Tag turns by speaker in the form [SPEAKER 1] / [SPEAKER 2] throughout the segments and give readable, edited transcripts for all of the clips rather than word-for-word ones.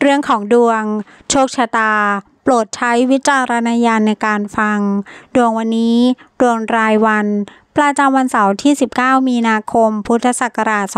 [SPEAKER 1] เรื่องของดวงโชคชะตาโปรดใช้วิจารณญาณในการฟังดวงวันนี้ดวงรายวันประจำวันเสาร์ที่19มีนาคมพุทธศักราช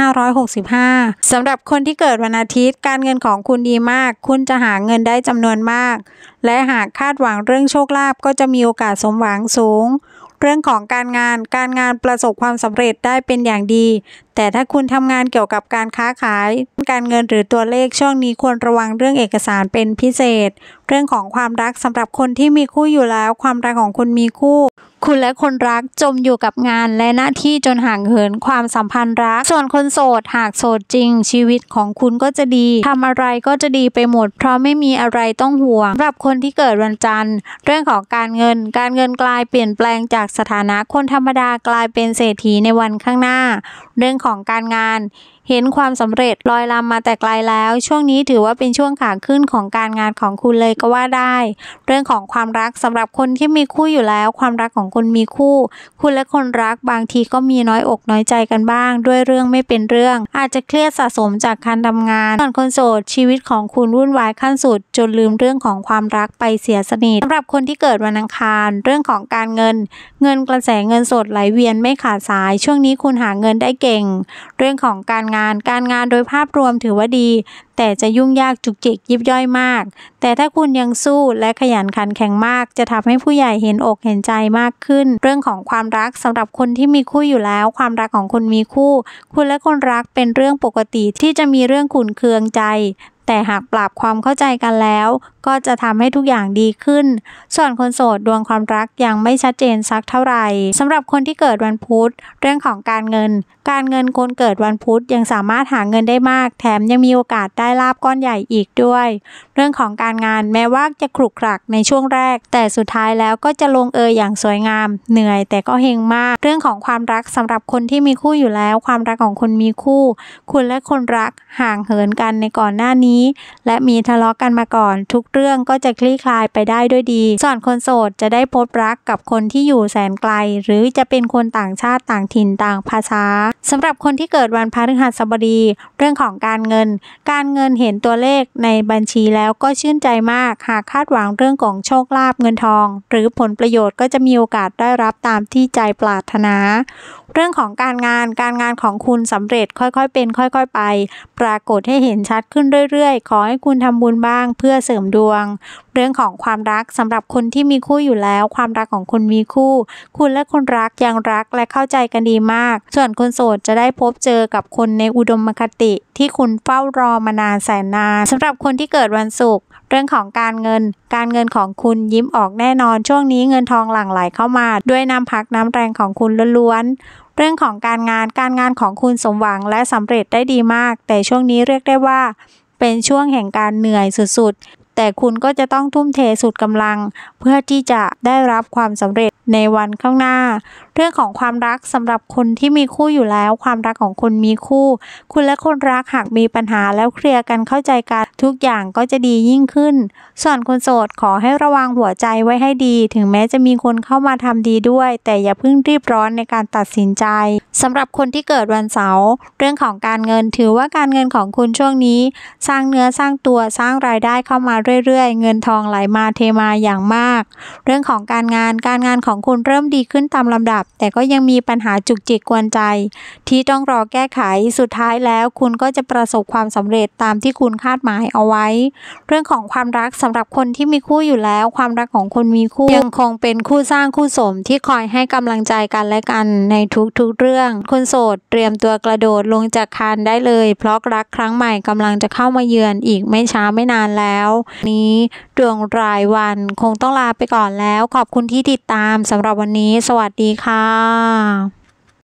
[SPEAKER 1] 2565สำหรับคนที่เกิดวันอาทิตย์การเงินของคุณดีมากคุณจะหาเงินได้จำนวนมากและหากคาดหวังเรื่องโชคลาภก็จะมีโอกาสสมหวังสูงเรื่องของการงานประสบความสำเร็จได้เป็นอย่างดีแต่ถ้าคุณทำงานเกี่ยวกับการค้าขายการเงินหรือตัวเลขช่วงนี้ควรระวังเรื่องเอกสารเป็นพิเศษเรื่องของความรักสำหรับคนที่มีคู่อยู่แล้วความรักของคุณมีคู่คุณและคนรักจมอยู่กับงานและหน้าที่จนห่างเหินความสัมพันธ์รักส่วนคนโสดหากโสดจริงชีวิตของคุณก็จะดีทำอะไรก็จะดีไปหมดเพราะไม่มีอะไรต้องห่วงสำหรับคนที่เกิดวันจันทร์เรื่องของการเงินกลายเปลี่ยนแปลงจากสถานะคนธรรมดากลายเป็นเศรษฐีในวันข้างหน้าเรื่องของการงานเห็นความสำเร็จลอยลำมาแต่ไกลแล้วช่วงนี้ถือว่าเป็นช่วงขาขึ้นของการงานของคุณเลยก็ว่าได้เรื่องของความรักสำหรับคนที่มีคู่อยู่แล้วความรักของคุณมีคู่คุณและคนรักบางทีก็มีน้อยอกน้อยใจกันบ้างด้วยเรื่องไม่เป็นเรื่องอาจจะเครียดสะสมจากการทำงานส่วนคนโสดชีวิตของคุณวุ่นวายขั้นสุดจนลืมเรื่องของความรักไปเสียสนิทสำหรับคนที่เกิดวันอังคารเรื่องของการเงินกระแสเงินสดไหลเวียนไม่ขาดสายช่วงนี้คุณหาเงินได้เก่งเรื่องของการงานโดยภาพรวมถือว่าดีแต่จะยุ่งยากจุกจิกยิบย่อยมากแต่ถ้าคุณยังสู้และขยันขันแข็งมากจะทำให้ผู้ใหญ่เห็นอกเห็นใจมากขึ้นเรื่องของความรักสำหรับคนที่มีคู่อยู่แล้วความรักของคุณมีคู่คุณและคนรักเป็นเรื่องปกติที่จะมีเรื่องขุ่นเคืองใจแต่หากปรับความเข้าใจกันแล้วก็จะทำให้ทุกอย่างดีขึ้นส่วนคนโสดดวงความรักยังไม่ชัดเจนสักเท่าไหร่สำหรับคนที่เกิดวันพุธเรื่องของการเงินคนเกิดวันพุธยังสามารถหาเงินได้มากแถมยังมีโอกาสได้ลาภก้อนใหญ่อีกด้วยเรื่องของการงานแม้ว่าจะขรุขระในช่วงแรกแต่สุดท้ายแล้วก็จะลงเอยอย่างสวยงามเหนื่อยแต่ก็เฮงมากเรื่องของความรักสำหรับคนที่มีคู่อยู่แล้วความรักของคนมีคู่คุณและคนรักห่างเหินกันในก่อนหน้านี้และมีทะเลาะกันมาก่อนทุกเรื่องก็จะคลี่คลายไปได้ด้วยดีส่วนคนโสดจะได้พบรักกับคนที่อยู่แสนไกลหรือจะเป็นคนต่างชาติต่างถิ่นต่างภาษาสำหรับคนที่เกิดวันพฤหัสบดีเรื่องของการเงินเห็นตัวเลขในบัญชีแล้วก็ชื่นใจมากหากคาดหวังเรื่องของโชคลาภเงินทองหรือผลประโยชน์ก็จะมีโอกาสได้รับตามที่ใจปรารถนาเรื่องของการงานของคุณสำเร็จค่อยๆเป็นค่อยๆไปปรากฏให้เห็นชัดขึ้นเรื่อยๆขอให้คุณทำบุญบ้างเพื่อเสริมดวงเรื่องของความรักสำหรับคนที่มีคู่อยู่แล้วความรักของคุณมีคู่คุณและคนรักยังรักและเข้าใจกันดีมากส่วนคนโสดจะได้พบเจอกับคนในอุดมคติที่คุณเฝ้ารอมานานแสนนานสำหรับคนที่เกิดวันศุกร์เรื่องของการเงินของคุณยิ้มออกแน่นอนช่วงนี้เงินทองหลั่งไหลเข้ามาด้วยน้ำพักน้ำแรงของคุณล้วนๆเรื่องของการงานของคุณสมหวังและสำเร็จได้ดีมากแต่ช่วงนี้เรียกได้ว่าเป็นช่วงแห่งการเหนื่อยสุดๆแต่คุณก็จะต้องทุ่มเทสุดกำลังเพื่อที่จะได้รับความสำเร็จในวันข้างหน้าเรื่องของความรักสำหรับคนที่มีคู่อยู่แล้วความรักของคุณมีคู่คุณและคนรักหากมีปัญหาแล้วเคลียร์กันเข้าใจกันทุกอย่างก็จะดียิ่งขึ้นส่วนคนโสดขอให้ระวังหัวใจไว้ให้ดีถึงแม้จะมีคนเข้ามาทำดีด้วยแต่อย่าเพิ่งรีบร้อนในการตัดสินใจสำหรับคนที่เกิดวันเสาร์เรื่องของการเงินถือว่าการเงินของคุณช่วงนี้สร้างเนื้อสร้างตัวสร้างรายได้เข้ามาเรื่อยๆเงินทองไหลมาเทมาอย่างมากเรื่องของการงานของคุณเริ่มดีขึ้นตามลำดับแต่ก็ยังมีปัญหาจุกจิกกวนใจที่ต้องรอแก้ไขสุดท้ายแล้วคุณก็จะประสบความสำเร็จตามที่คุณคาดหมายเอาไว้เรื่องของความรักสำหรับคนที่มีคู่อยู่แล้วความรักของคนมีคู่ยังคงเป็นคู่สร้างคู่สมที่คอยให้กำลังใจกันและกันในทุกๆเรื่องคนโสดเตรียมตัวกระโดดลงจากคานได้เลยเพราะรักครั้งใหม่กำลังจะเข้ามาเยือนอีกไม่ช้าไม่นานแล้วนี้ดวงรายวันคงต้องลาไปก่อนแล้วขอบคุณที่ติดตามสำหรับวันนี้สวัสดีค่ะ